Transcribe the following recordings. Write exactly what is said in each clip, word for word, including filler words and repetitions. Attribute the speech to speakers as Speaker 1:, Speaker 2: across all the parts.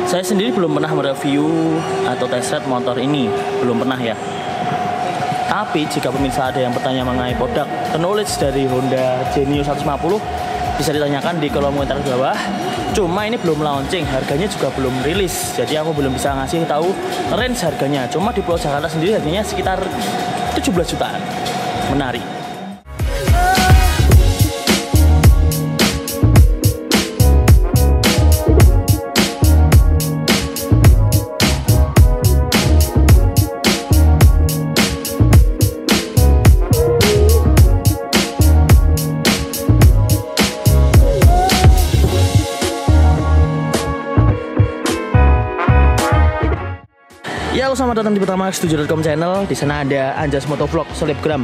Speaker 1: Saya sendiri belum pernah mereview atau test ride motor ini, belum pernah ya. Tapi jika pemirsa ada yang bertanya mengenai produk knowledge dari Honda Genio seratus lima puluh, bisa ditanyakan di kolom komentar bawah. Cuma ini belum launching, harganya juga belum rilis, jadi aku belum bisa ngasih tahu range harganya. Cuma di Pulau Jakarta sendiri harganya sekitar tujuh belas jutaan. Menarik. Ya, selamat datang di Pertamax tujuh dot com channel. Di sana ada Anjas Motovlog Selebgram.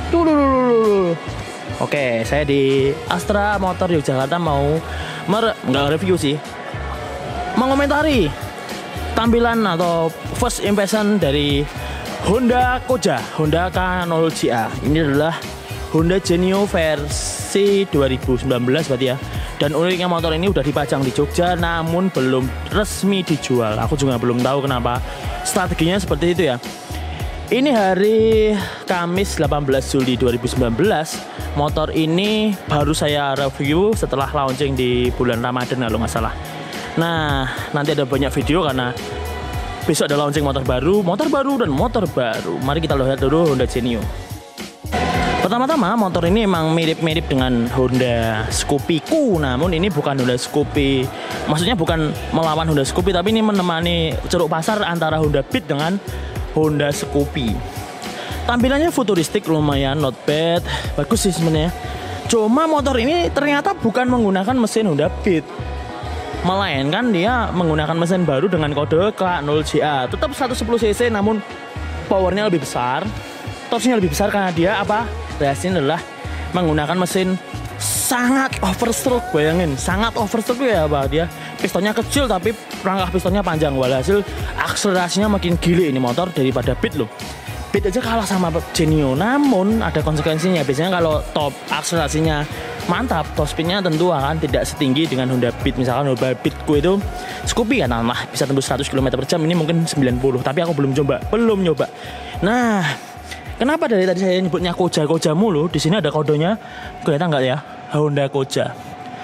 Speaker 1: Dulu. Oke, saya di Astra Motor Yogyakarta mau mer nggak review sih, mengomentari tampilan atau first impression dari Honda Koja, Honda K nol J A. Ini adalah Honda Genio versi dua ribu sembilan belas berarti ya. Dan uniknya motor ini udah dipajang di Jogja namun belum resmi dijual. Aku juga belum tahu kenapa strateginya seperti itu ya. Ini hari Kamis delapan belas Juli dua ribu sembilan belas. Motor ini baru saya review setelah launching di bulan Ramadan kalau nggak salah. Nah, nanti ada banyak video karena besok ada launching motor baru, motor baru dan motor baru. Mari kita lihat dulu Honda Genio. Pertama-tama motor ini emang mirip-mirip dengan Honda Scoopy Ku, namun ini bukan Honda Scoopy. Maksudnya bukan melawan Honda Scoopy, tapi ini menemani ceruk pasar antara Honda Beat dengan Honda Scoopy. Tampilannya futuristik, lumayan not bad, bagus sih sebenarnya. Cuma motor ini ternyata bukan menggunakan mesin Honda Beat, melainkan dia menggunakan mesin baru dengan kode K nol J A. Tetap seratus sepuluh cc namun powernya lebih besar, torsinya lebih besar karena dia apa? Ini adalah menggunakan mesin sangat overstroke. Bayangin, sangat overstroke ya apa, dia pistonnya kecil tapi rangka pistonnya panjang. Walhasil akselerasinya makin gile ini motor daripada Beat loh. Beat aja kalah sama Genio, namun ada konsekuensinya. Biasanya kalau top akselerasinya mantap, top speednya tentu akan tidak setinggi dengan Honda Beat. Misalkan Honda Beatku itu Scoopy kan nah, bisa tembus seratus kilometer per jam, ini mungkin sembilan puluh, tapi aku belum coba, belum nyoba. Nah, kenapa dari tadi saya nyebutnya Koja Koja mulu? Di sini ada kodenya, kelihatan nggak ya? Honda Koja.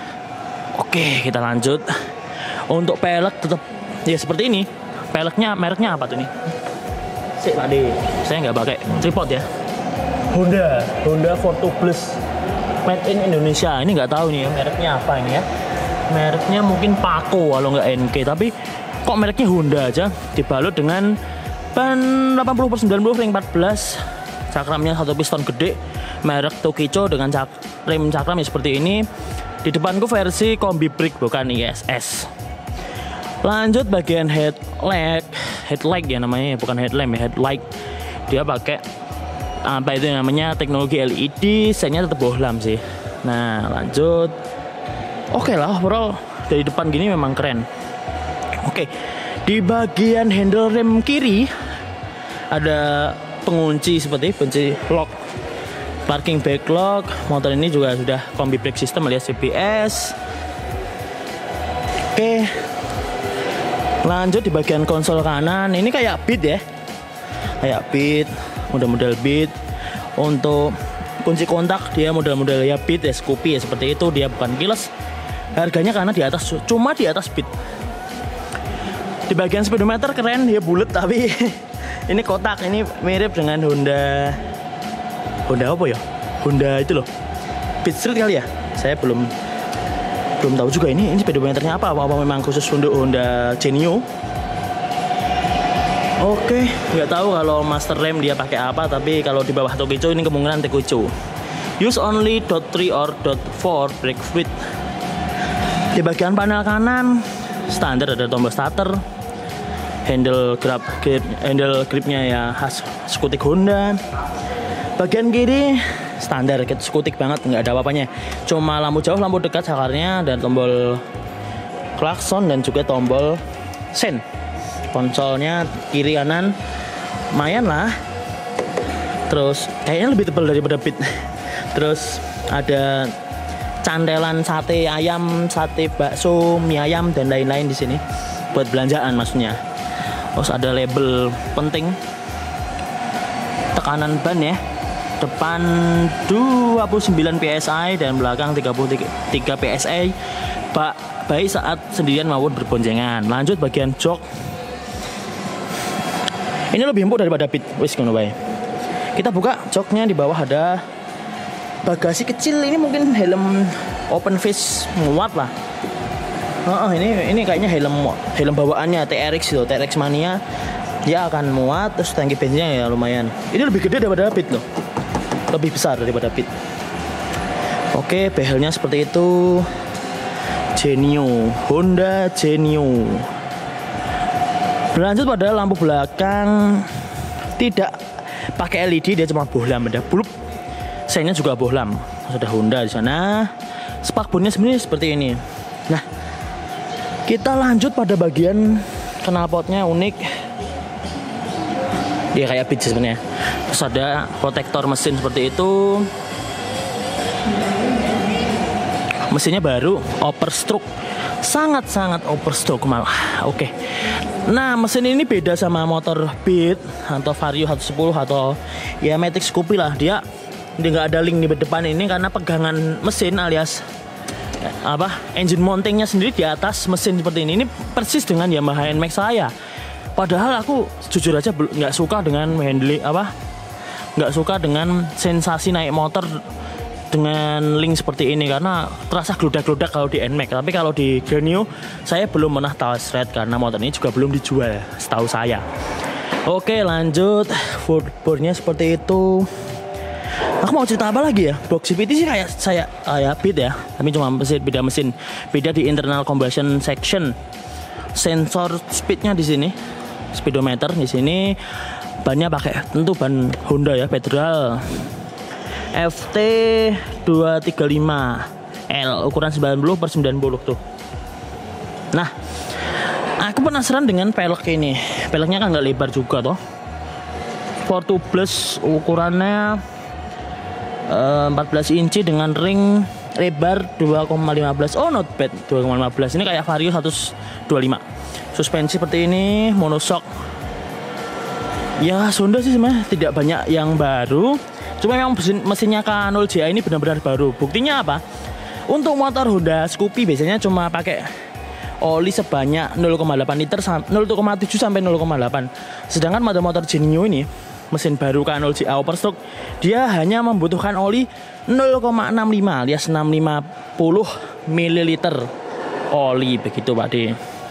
Speaker 1: Oke, kita lanjut. Untuk pelek tetap ya seperti ini. Peleknya mereknya apa tuh nih? Sik Pak D, saya nggak pakai tripod ya. Honda, Honda Fortu Plus, made in Indonesia. Ini nggak tahu nih ya, mereknya apa ini ya? Mereknya mungkin Paco kalau nggak N K, tapi kok mereknya Honda aja? Dibalut dengan ban delapan puluh per sembilan puluh ring empat belas. Cakramnya satu piston gede, merek Tokicho dengan cak rem cakram seperti ini. Di depanku versi kombi brake bukan I S S. Lanjut bagian headlight, headlight ya namanya, bukan headlamp ya, headlight. Dia pakai apa itu namanya teknologi L E D, setnya tetap bohlam sih. Nah lanjut, oke lah overall dari depan gini memang keren. Oke, di bagian handle rem kiri ada pengunci seperti kunci lock, parking brake lock. Motor ini juga sudah kombi brake system alias C B S. Oke, lanjut di bagian konsol kanan ini kayak Beat ya, kayak Beat, model-model Beat. Untuk kunci kontak dia model-model ya Beat ya, Scoopy ya seperti itu. Dia bukan keyless, harganya karena di atas, cuma di atas Beat. Di bagian speedometer keren, dia bulat tapi ini kotak, ini mirip dengan Honda Honda apa ya? Honda itu loh, Beat Street kali ya? Saya belum belum tahu juga ini ini speedometernya apa, apa, apa memang khusus untuk Honda Genio. Oke, nggak tahu kalau master rem dia pakai apa, tapi kalau di bawah Tokicho ini kemungkinan Tokicho. Use only dot three or dot four brake fluid. Di bagian panel kanan standar ada tombol starter. Handle grab, grip, handle gripnya ya khas skutik Honda. Bagian kiri standar, skutik banget, nggak ada apa-apanya. Cuma lampu jauh, lampu dekat sakarnya, dan tombol klakson dan juga tombol sen. Konsolnya kiri kanan lumayan lah. Terus kayaknya lebih tebal daripada Beat. Terus ada cantelan sate ayam, sate bakso, mie ayam dan lain-lain di sini. buat belanjaan maksudnya. Terus ada label penting, tekanan ban ya, depan dua puluh sembilan P S I dan belakang tiga puluh tiga P S I, Pak, baik saat sendirian maupun berboncengan. Lanjut bagian jok, ini lebih empuk daripada Beat. Wis ngono bae. Kita buka joknya, di bawah ada bagasi kecil. Ini mungkin helm open face muat lah. Oh, ini ini kayaknya helm helm bawaannya T R X loh, T R X Mania. Dia akan muat, terus tangki bensinnya ya lumayan. Ini lebih gede daripada Beat loh, lebih besar daripada Beat. Oke, behelnya seperti itu. Genio, Honda Genio. Berlanjut pada lampu belakang, tidak pakai L E D, dia cuma bohlam, ada bulup. Seinnya juga bohlam. Sudah Honda di sana. Spakbornya sebenarnya seperti ini. Nah, kita lanjut pada bagian knalpotnya unik. Dia kayak Beat sebenarnya. Terus ada protektor mesin seperti itu. Mesinnya baru, overstroke. Sangat-sangat overstroke malah. Oke. Nah, mesin ini beda sama motor Beat atau Vario seratus sepuluh atau ya Matic Scoopy lah. Dia dia nggak ada link di depan ini karena pegangan mesin alias apa engine mountingnya sendiri di atas mesin seperti ini. Ini persis dengan Yamaha N Max saya. Padahal aku jujur aja nggak suka dengan handling apa, nggak suka dengan sensasi naik motor dengan link seperti ini karena terasa geludak-geludak kalau di N Max. Tapi kalau di Genio saya belum pernah test ride karena motor ini juga belum dijual setahu saya. Oke, lanjut. Boardnya seperti itu. Aku mau cerita apa lagi ya? Box C V T sih kayak saya kayak Beat ya, tapi cuma mesin, beda mesin, beda di internal combustion section. Sensor speednya di sini, speedometer di sini. Bannya pakai tentu ban Honda ya, Federal F T dua tiga lima L, ukuran sembilan puluh per sembilan puluh tuh. Nah, aku penasaran dengan pelek ini. Peleknya kan nggak lebar juga toh. Fortu Plus ukurannya uh, empat belas inci dengan ring lebar dua koma lima belas. Oh, not bad, dua koma lima belas. Ini kayak Vario seratus dua puluh lima. Suspensi seperti ini, monoshock. Ya, Honda sih sebenarnya tidak banyak yang baru. Cuma memang mesin, mesinnya K nol J A ini benar-benar baru. Buktinya apa? Untuk motor Honda Scoopy biasanya cuma pakai oli sebanyak nol koma delapan liter, nol koma tujuh sampai nol koma delapan. Sedangkan motor-motor Genio ini, mesin baru K nol J A overstock, dia hanya membutuhkan oli nol koma enam lima alias enam ratus lima puluh mililiter oli begitu Pak D.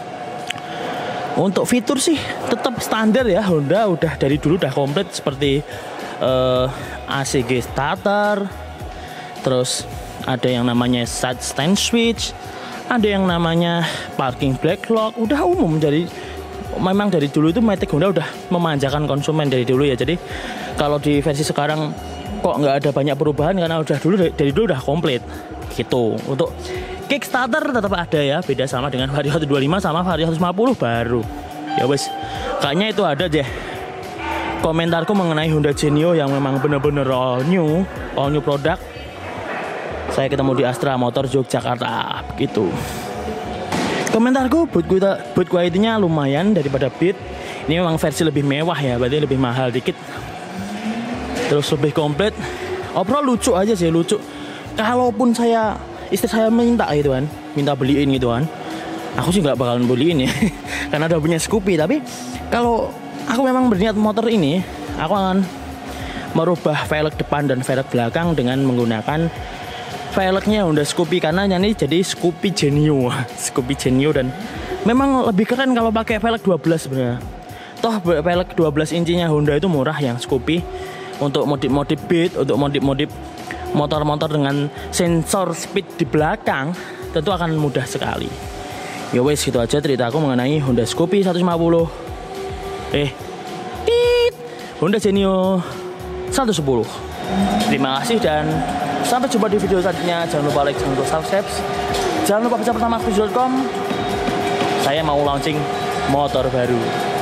Speaker 1: Untuk fitur sih tetap standar ya. Honda udah dari dulu udah komplit seperti uh, A C G starter, terus ada yang namanya side stand switch, ada yang namanya parking brake lock, udah umum. Jadi memang dari dulu itu Matic Honda udah memanjakan konsumen dari dulu ya. Jadi kalau di versi sekarang kok nggak ada banyak perubahan karena udah dulu dari dulu udah komplit gitu. Untuk Kickstarter tetap ada ya, beda sama dengan Vario seratus dua puluh lima sama Vario seratus lima puluh baru. Ya wes, kayaknya itu ada aja komentarku mengenai Honda Genio yang memang bener-bener all new, all new product. Saya ketemu di Astra Motor Yogyakarta gitu. Komentarku buat kita, buat quality-nya lumayan daripada Beat. Ini memang versi lebih mewah ya, berarti lebih mahal dikit. Terus lebih komplit. Overall lucu aja sih, lucu. Kalaupun saya istri saya minta gitu kan, minta beliin gitu kan, aku sih nggak bakalan beliin ya karena udah punya Scoopy. Tapi kalau aku memang berniat motor ini, aku akan merubah velg depan dan velg belakang dengan menggunakan velgnya Honda Scoopy karena ini jadi Scoopy Genio. Scoopy Genio, dan memang lebih keren kalau pakai velg dua belas sebenarnya. Toh velg dua belas incinya Honda itu murah yang Scoopy. Untuk modif-modif Beat, untuk modif-modif motor-motor dengan sensor speed di belakang tentu akan mudah sekali. Ya wes, gitu aja ceritaku mengenai Honda Scoopy seratus lima puluh. Eh, tit, Honda Genio seratus sepuluh. Terima kasih dan sampai jumpa di video selanjutnya. Jangan lupa like, jangan lupa subscribe. Jangan lupa baca pertama aktif dot com. Saya mau launching motor baru.